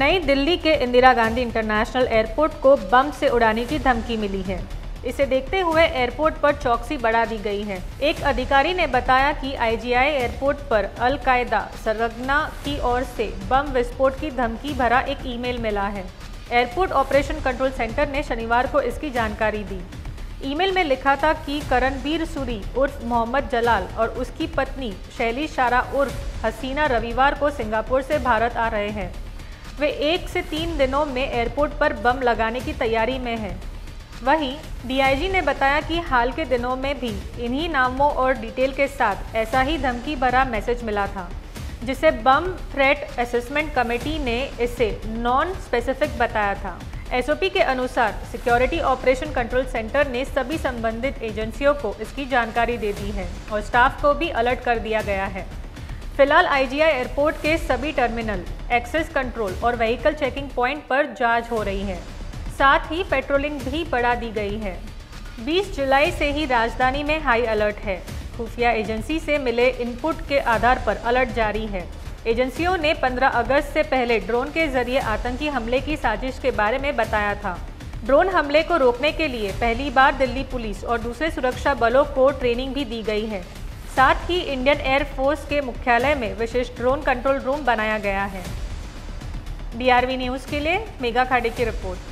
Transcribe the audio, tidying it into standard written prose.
नई दिल्ली के Indira Gandhi international airport को बम से उड़ाने की धमकी मिली है। इसे देखते हुए एयरपोर्ट पर चौकसी बढ़ा दी गई है। एक अधिकारी ने बताया कि IGI एयरपोर्ट पर अल-कायदा सरगना की ओर से बम विस्फोट की धमकी भरा एक ईमेल मिला है। एयरपोर्ट ऑपरेशन कंट्रोल सेंटर ने शनिवार को इसकी जानकारी दी। ईमेल में लिखा था कि करणबीर सूरी उर्फ मोहम्मद जलाल और उसकी पत्नी शैली शारा उर्फ हसीना रविवार को सिंगापुर से भारत आ रहे हैं। वे 1 से 3 दिनों में एयरपोर्ट पर बम लगाने की तैयारी में हैं। वहीं DIG ने बताया कि हाल के दिनों में भी इन्हीं नामों और डिटेल के साथ ऐसा ही धमकी भरा मैसेज मिला था, जिसे बम थ्रेट असेसमेंट कमेटी ने इसे नॉन स्पेसिफिक बताया था। SOP के अनुसार सिक्योरिटी ऑपरेशन कंट्रोल सेंटर ने सभी संबंधित एजेंसियों को इसकी जानकारी दे दी है और स्टाफ को भी अलर्ट कर दिया गया है। फिलहाल IGI एयरपोर्ट के सभी टर्मिनल, एक्सेस कंट्रोल और व्हीकल चेकिंग पॉइंट पर जांच हो रही है। साथ ही पेट्रोलिंग भी बढ़ा दी गई है। 20 जुलाई से ही राजधानी में हाई अलर्ट है। खुफिया एजेंसी से मिले इनपुट के आधार पर अलर्ट जारी है। एजेंसियों ने 15 अगस्त से पहले ड्रोन के जरिए आतंकी हमले की साजिश के बारे में बताया था। ड्रोन हमले को रोकने के लिए पहली बार दिल्ली पुलिस और दूसरे सुरक्षा बलों को ट्रेनिंग भी दी गई है। साथ ही इंडियन एयर फोर्स के मुख्यालय में विशेष ड्रोन कंट्रोल रूम बनाया गया है। DRV न्यूज़ के लिए मेघा खाड़े की रिपोर्ट।